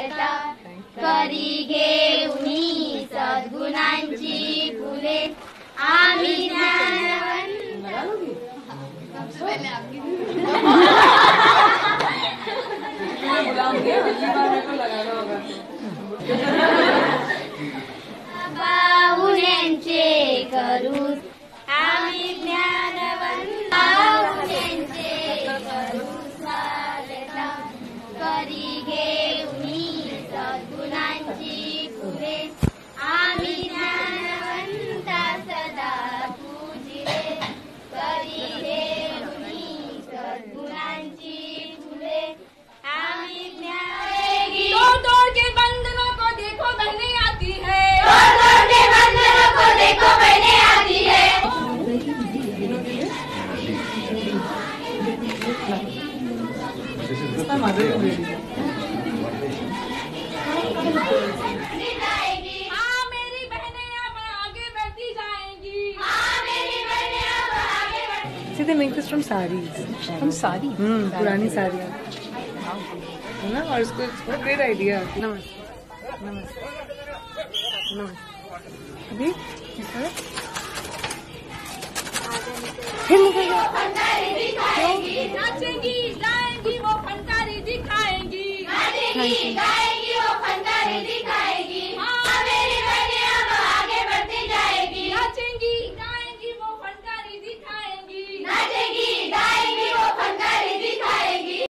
करी घेऊनी सद्गुणांची फुले आम्ही बाहुल्यांचे करू आम्ही ज्ञानवंत बाहुल्यांचे करू स्वागत करी घेऊनी सद्गुणांची फुले आम्ही ज्ञानवंत सदा पूजिले करी घेऊनी सद्गुणांची फुले आम्ही तोड़ के बंधनों को देखो बहने आती है तोड़ के बंधनों को देखो बहने आती है हाँ मेरी बहनें अब आगे बढ़ती जाएंगी हाँ मेरी बहनें अब आगे बढ़ती See, they make this from saris. From sari? पुरानी साड़ियाँ है ना, और इसको ग्रेट आइडिया। नमस्ते नमस्ते नमस्ते अभी फिर निकल गया।